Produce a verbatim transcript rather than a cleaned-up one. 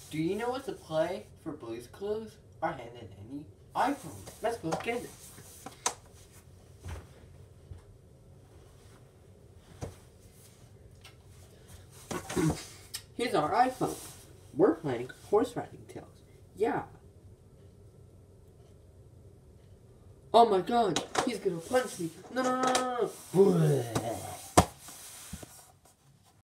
Do you know what to play for Blue's Clues? Or Hand in Any iPhone? Let's go get it. Here's our iPhone. We're playing Horse Riding Tales. Yeah. Oh my god, he's gonna punch me. No, no, no, no, no.